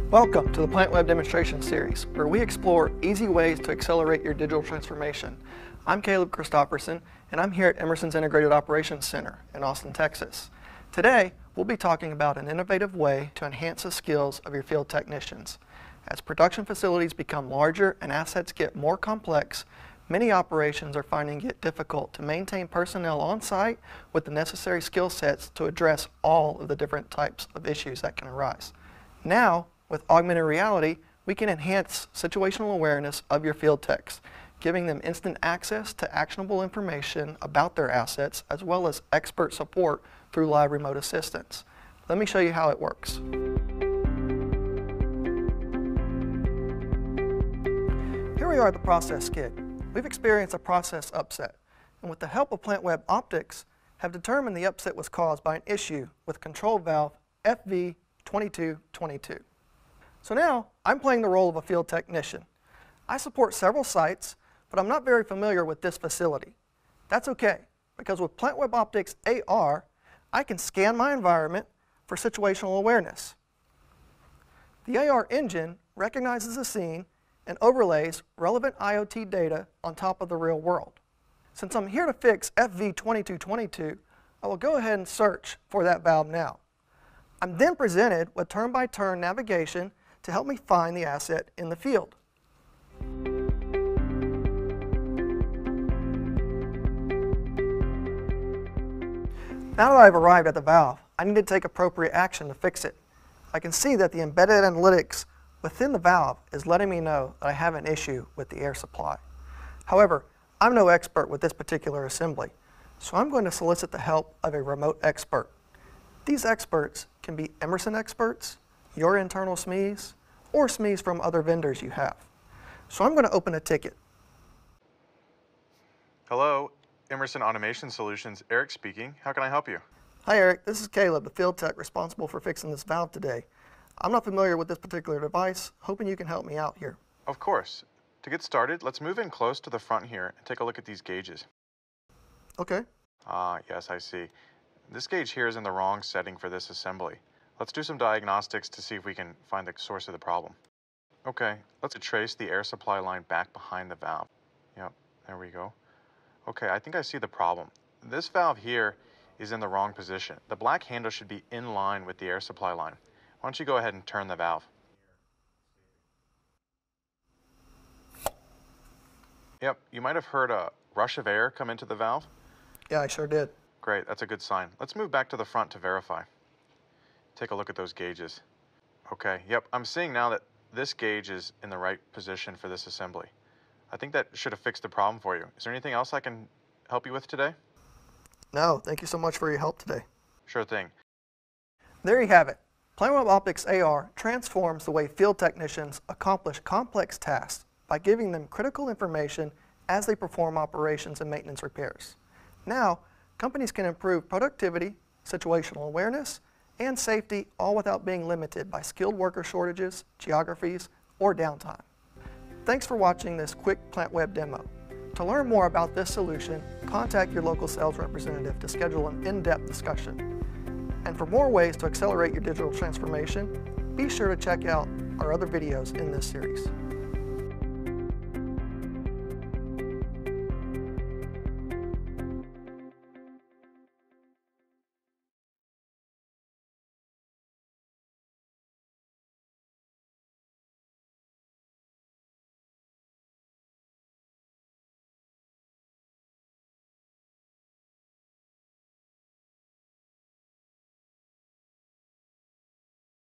Welcome to the Plant Web Demonstration Series, where we explore easy ways to accelerate your digital transformation. I'm Caleb Christopherson, and I'm here at Emerson's Integrated Operations Center in Austin, Texas. Today, we'll be talking about an innovative way to enhance the skills of your field technicians. As production facilities become larger and assets get more complex, many operations are finding it difficult to maintain personnel on site with the necessary skill sets to address all of the different types of issues that can arise. Now, with augmented reality, we can enhance situational awareness of your field techs, giving them instant access to actionable information about their assets, as well as expert support through live remote assistance. Let me show you how it works. Here we are at the process skid. We've experienced a process upset, and with the help of Plant Web Optics, have determined the upset was caused by an issue with control valve FV2222. So now, I'm playing the role of a field technician. I support several sites, but I'm not very familiar with this facility. That's okay, because with Plant Web Optics AR, I can scan my environment for situational awareness. The AR engine recognizes the scene and overlays relevant IoT data on top of the real world. Since I'm here to fix FV2222, I will go ahead and search for that valve now. I'm then presented with turn-by-turn navigation to help me find the asset in the field. Now that I've arrived at the valve, I need to take appropriate action to fix it. I can see that the embedded analytics within the valve is letting me know that I have an issue with the air supply. However, I'm no expert with this particular assembly, so I'm going to solicit the help of a remote expert. These experts can be Emerson experts, your internal SMEs, or SMEs from other vendors you have. So I'm going to open a ticket. Hello, Emerson Automation Solutions, Eric speaking. How can I help you? Hi Eric, this is Caleb, the field tech responsible for fixing this valve today. I'm not familiar with this particular device, hoping you can help me out here. Of course. To get started, let's move in close to the front here and take a look at these gauges. Okay. Yes, I see. This gauge here is in the wrong setting for this assembly. Let's do some diagnostics to see if we can find the source of the problem. Okay, let's trace the air supply line back behind the valve. Yep, there we go. Okay, I think I see the problem. This valve here is in the wrong position. The black handle should be in line with the air supply line. Why don't you go ahead and turn the valve? Yep, you might have heard a rush of air come into the valve. Yeah, I sure did. Great, that's a good sign. Let's move back to the front to verify. Take a look at those gauges. Okay, yep, I'm seeing now that this gauge is in the right position for this assembly. I think that should have fixed the problem for you. Is there anything else I can help you with today? No, thank you so much for your help today. Sure thing. There you have it. Plant Web Optics AR transforms the way field technicians accomplish complex tasks by giving them critical information as they perform operations and maintenance repairs. Now, companies can improve productivity, situational awareness, and safety, all without being limited by skilled worker shortages, geographies, or downtime. Thanks for watching this quick Plant Web demo. To learn more about this solution, contact your local sales representative to schedule an in-depth discussion. And for more ways to accelerate your digital transformation, be sure to check out our other videos in this series.